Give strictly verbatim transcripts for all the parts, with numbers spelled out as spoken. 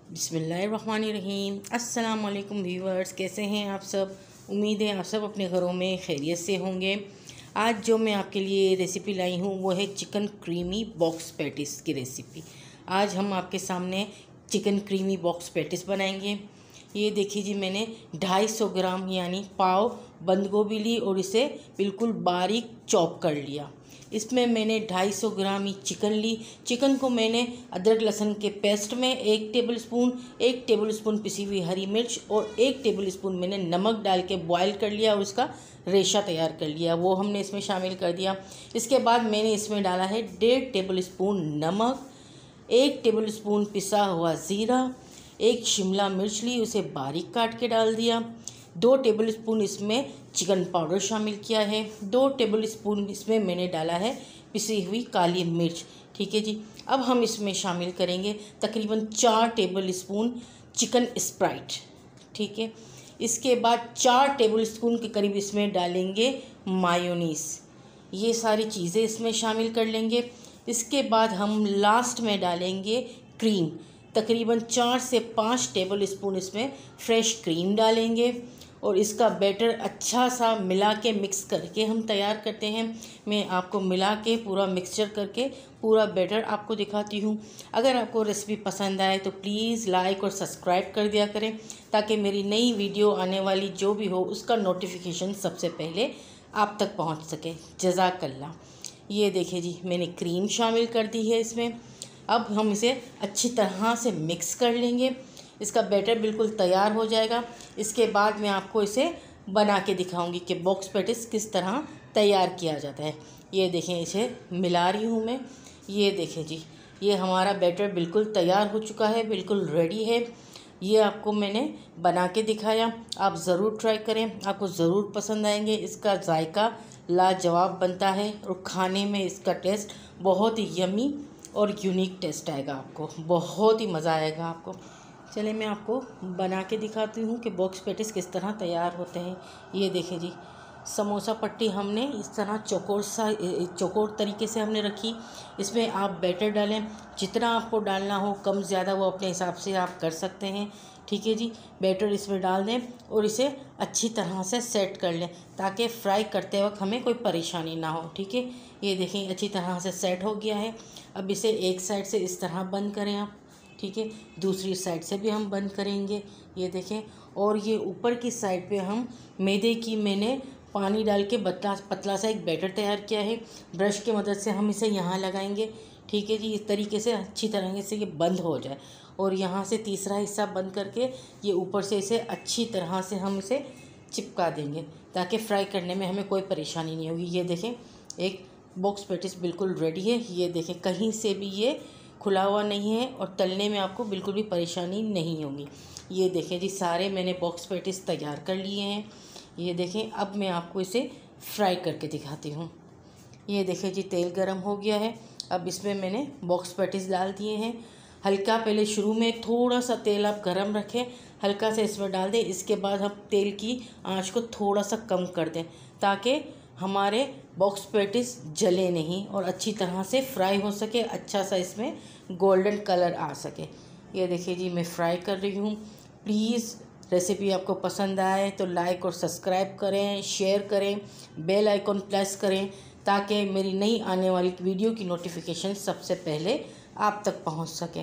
बिस्मिल्लाहिर्रहमानिर्रहीम। अस्सलाम वालेकुम व्यूवर्स, कैसे हैं आप सब। उम्मीद है आप सब अपने घरों में खैरियत से होंगे। आज जो मैं आपके लिए रेसिपी लाई हूँ वो है चिकन क्रीमी बॉक्स पैटिस की रेसिपी। आज हम आपके सामने चिकन क्रीमी बॉक्स पैटिस बनाएंगे। ये देखिए जी, मैंने ढाई सौ ग्राम यानी पाव बंद गोभी ली और इसे बिल्कुल बारीक चॉप कर लिया। इसमें मैंने ढाई सौ ग्राम ही चिकन ली। चिकन को मैंने अदरक लहसुन के पेस्ट में एक टेबलस्पून एक टेबलस्पून पिसी हुई हरी मिर्च और एक टेबलस्पून मैंने नमक डाल के बॉयल कर लिया और उसका रेशा तैयार कर लिया, वो हमने इसमें शामिल कर दिया। इसके बाद मैंने इसमें डाला है डेढ़ टेबलस्पून नमक, एक टेबलस्पून पिसा हुआ ज़ीरा, एक शिमला मिर्च ली उसे बारीक काट के डाल दिया। दो टेबलस्पून इसमें चिकन पाउडर शामिल किया है। दो टेबलस्पून इसमें मैंने डाला है पिसी हुई काली मिर्च। ठीक है जी। अब हम इसमें शामिल करेंगे तकरीबन चार टेबलस्पून चिकन स्प्राइट। ठीक है। इसके बाद चार टेबलस्पून के करीब इसमें डालेंगे मायोनीस। ये सारी चीज़ें इसमें शामिल कर लेंगे। इसके बाद हम लास्ट में डालेंगे क्रीम। तकरीबन चार से पाँच टेबलस्पून इसमें फ्रेश क्रीम डालेंगे और इसका बैटर अच्छा सा मिला के मिक्स करके हम तैयार करते हैं। मैं आपको मिला के पूरा मिक्सचर करके पूरा बैटर आपको दिखाती हूँ। अगर आपको रेसिपी पसंद आए तो प्लीज़ लाइक और सब्सक्राइब कर दिया करें ताकि मेरी नई वीडियो आने वाली जो भी हो उसका नोटिफिकेशन सबसे पहले आप तक पहुँच सके। जज़ाकल्लाह। ये देखिए जी, मैंने क्रीम शामिल कर दी है इसमें। अब हम इसे अच्छी तरह से मिक्स कर लेंगे। इसका बैटर बिल्कुल तैयार हो जाएगा। इसके बाद मैं आपको इसे बना के दिखाऊंगी कि बॉक्स पैटिस किस तरह तैयार किया जाता है। ये देखें, इसे मिला रही हूँ मैं। ये देखें जी, ये हमारा बैटर बिल्कुल तैयार हो चुका है, बिल्कुल रेडी है। ये आपको मैंने बना के दिखाया, आप ज़रूर ट्राई करें, आपको ज़रूर पसंद आएंगे। इसका जायका लाजवाब बनता है और खाने में इसका टेस्ट बहुत ही यमी और यूनिक टेस्ट आएगा, आपको बहुत ही मज़ा आएगा आपको। चलिए मैं आपको बना के दिखाती हूँ कि बॉक्स पैटिस किस तरह तैयार होते हैं। ये देखें जी, समोसा पट्टी हमने इस तरह चौकोर सा चौकोर तरीके से हमने रखी। इसमें आप बैटर डालें, जितना आपको डालना हो कम ज़्यादा वो अपने हिसाब से आप कर सकते हैं। ठीक है जी। बैटर इसमें डाल दें और इसे अच्छी तरह से सेट कर लें ताकि फ्राई करते वक्त हमें कोई परेशानी ना हो। ठीक है। ये देखें, अच्छी तरह से सेट हो गया है। अब इसे एक साइड से इस तरह बंद करें आप। ठीक है। दूसरी साइड से भी हम बंद करेंगे। ये देखें। और ये ऊपर की साइड पे हम मैदे की मैंने पानी डाल के पतला पतला सा एक बैटर तैयार किया है। ब्रश की मदद से हम इसे यहाँ लगाएंगे। ठीक है जी। इस तरीके से अच्छी तरह से ये बंद हो जाए और यहाँ से तीसरा हिस्सा बंद करके ये ऊपर से इसे अच्छी तरह से हम इसे चिपका देंगे ताकि फ्राई करने में हमें कोई परेशानी नहीं होगी। ये देखें, एक बॉक्स पैटिस बिल्कुल रेडी है। ये देखें, कहीं से भी ये खुला हुआ नहीं है और तलने में आपको बिल्कुल भी परेशानी नहीं होगी। ये देखें जी, सारे मैंने बॉक्स पैटिस तैयार कर लिए हैं। ये देखें, अब मैं आपको इसे फ्राई करके दिखाती हूँ। ये देखें जी, तेल गरम हो गया है। अब इसमें मैंने बॉक्स पैटिस डाल दिए हैं। हल्का पहले शुरू में थोड़ा सा तेल आप गरम रखें, हल्का से इसमें डाल दें। इसके बाद हम तेल की आंच को थोड़ा सा कम कर दें ताकि हमारे बॉक्स पैटिस जले नहीं और अच्छी तरह से फ्राई हो सके, अच्छा सा इसमें गोल्डन कलर आ सके। ये देखिए जी, मैं फ्राई कर रही हूँ। प्लीज़ रेसिपी आपको पसंद आए तो लाइक और सब्सक्राइब करें, शेयर करें, बेल आइकॉन प्रेस करें ताकि मेरी नई आने वाली वीडियो की नोटिफिकेशन सबसे पहले आप तक पहुँच सके।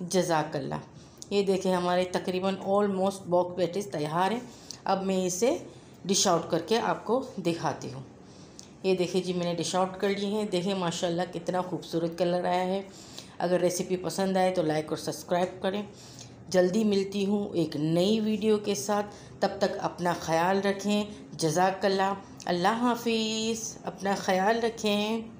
जज़ाकल्लाह। ये देखें, हमारे तकरीबन ऑलमोस्ट बॉक्स पैटिस तैयार है। अब मैं इसे डिश आउट करके आपको दिखाती हूँ। ये देखिए जी, मैंने डिश आउट कर लिए हैं। देखें माशाल्लाह कितना खूबसूरत कलर आया है। अगर रेसिपी पसंद आए तो लाइक और सब्सक्राइब करें। जल्दी मिलती हूँ एक नई वीडियो के साथ, तब तक अपना ख्याल रखें। जज़ाकल्लाह। अल्लाह हाफिज़। अपना ख्याल रखें।